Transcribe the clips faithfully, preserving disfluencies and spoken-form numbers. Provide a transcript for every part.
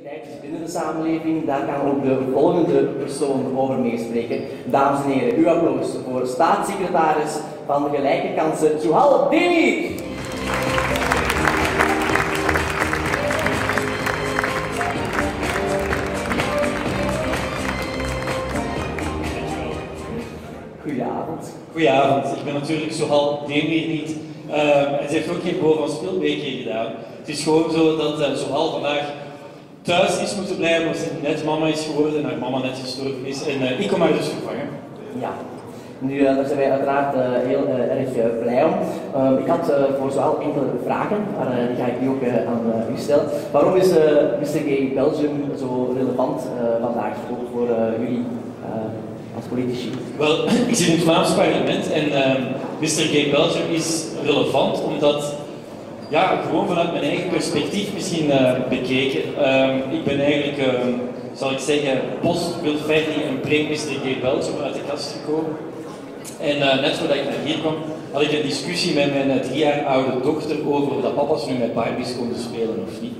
diversiteit binnen de samenleving, daar kan ook de volgende persoon over meespreken. Dames en heren, uw applaus voor staatssecretaris van Gelijke Kansen, Zuhal Demir. Goedenavond. Goedenavond, ik ben natuurlijk Zuhal Demir niet. Uh, en ze heeft ook geen Bo van Spilbeek gedaan. Het is gewoon zo dat uh, Zuhal vandaag thuis is moeten blijven omdat ze net mama is geworden en haar mama net gestorven is. En uh, ik kom haar dus vervangen. Ja, nu uh, daar zijn wij uiteraard uh, heel uh, erg uh, blij om. Uh, ik had uh, voor Zuhal enkele vragen, maar uh, die ga ik nu ook uh, aan uh, u stellen. Waarom is uh, mister Gay Belgium zo relevant uh, vandaag, ook voor uh, jullie uh, als politici? Wel, ik zit in het Vlaams parlement en uh, mister Gay Belgium is relevant omdat, ja, gewoon vanuit mijn eigen perspectief misschien uh, bekeken. Uh, ik ben eigenlijk, uh, zal ik zeggen, post-Will Ferry en pre-mister Gay Belgium uit de kast gekomen. En uh, net voordat ik naar hier kwam, had ik een discussie met mijn uh, drie jaar oude dochter over of dat papa's nu met Barbies konden spelen of niet.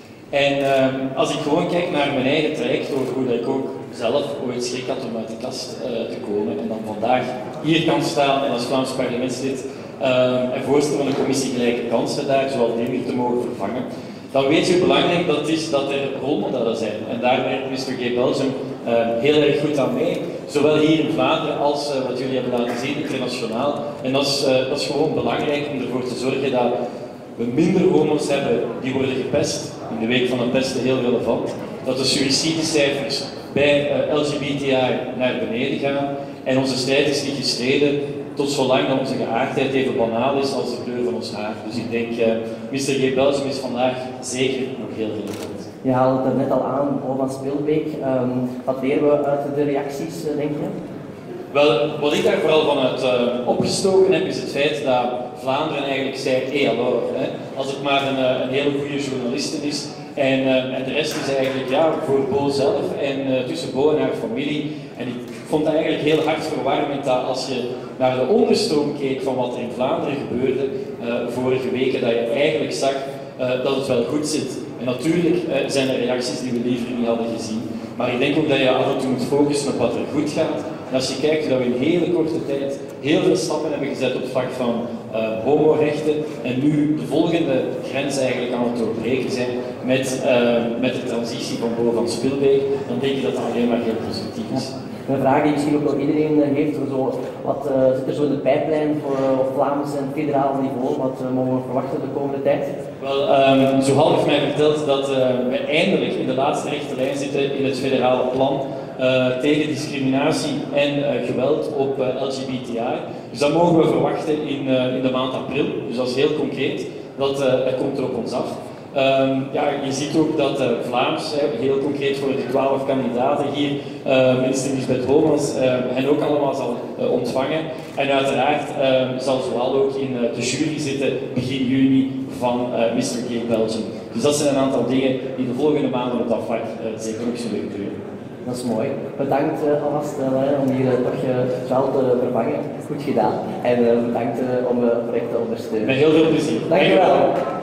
En uh, als ik gewoon kijk naar mijn eigen traject, over hoe dat ik ook zelf ooit schrik had om uit de kast uh, te komen en dan vandaag hier kan staan en als Vlaams parlementslid uh, en voorzitter van de commissie Gelijke Kansen daar, zoals Demir te mogen vervangen, dan weet je hoe belangrijk dat is dat er rolmodellen zijn. En daar werkt mister Gay Belgium uh, heel erg goed aan mee, zowel hier in Vlaanderen als uh, wat jullie hebben laten zien internationaal. En dat is, uh, dat is gewoon belangrijk om ervoor te zorgen dat we minder homo's hebben die worden gepest. In de week van de pesten heel relevant. Dat de suïcidecijfers bij uh, L G B T I naar beneden gaan. En onze strijd is niet gestreden tot zolang dat onze geaardheid even banaal is als de kleur van ons haar. Dus ik denk, uh, mister Gay Belgium is vandaag zeker nog heel relevant. Je haalde het net al aan, Bo van Spilbeek. Um, wat leren we uit de reacties, denk je? Wel, wat ik daar vooral vanuit uh, opgestoken heb, is het feit dat Vlaanderen eigenlijk zei, hé, hallo, hè, als het maar een, een hele goede journaliste is. En, uh, en de rest is eigenlijk ja, voor Bo zelf en uh, tussen Bo en haar familie. En ik vond dat eigenlijk heel hartverwarmend dat als je naar de onderstroom keek van wat er in Vlaanderen gebeurde uh, vorige weken, dat je eigenlijk zag uh, dat het wel goed zit. En natuurlijk uh, zijn er reacties die we liever niet hadden gezien. Maar ik denk ook dat je af en toe moet focussen op wat er goed gaat. En als je kijkt dat we in hele korte tijd heel veel stappen hebben gezet op het vlak van uh, homorechten en nu de volgende grens eigenlijk aan het doorbreken zijn met, uh, met de transitie van Bo van Spilbeek, dan denk ik dat dat alleen maar heel positief is. Een vraag die misschien ook wel iedereen heeft, zo, wat uh, zit er zo in de pijplijn voor uh, op Vlaams en federaal niveau, wat uh, mogen we verwachten de komende tijd? Wel, um, Zuhal heeft mij verteld dat uh, we eindelijk in de laatste rechte lijn zitten in het federale plan uh, tegen discriminatie en uh, geweld op uh, L G B T I. Dus dat mogen we verwachten in, uh, in de maand april, dus dat is heel concreet, dat, uh, dat komt er op ons af. Um, ja, je ziet ook dat uh, Vlaams, hè, heel concreet voor de twaalf kandidaten hier, uh, minister Lisbeth Homans, uh, hen ook allemaal zal uh, ontvangen. En uiteraard uh, zal Zuhal ook in uh, de jury zitten begin juni van uh, mister Gay Belgium. Dus dat zijn een aantal dingen die de volgende maanden op dat vlak uh, zeker nog zullen gebeuren. Dat is mooi. Bedankt uh, alvast uh, om hier uh, toch uh, Zuhal te vervangen. Goed gedaan. En uh, bedankt uh, om het uh, project te ondersteunen. Met heel veel plezier. Dank je wel.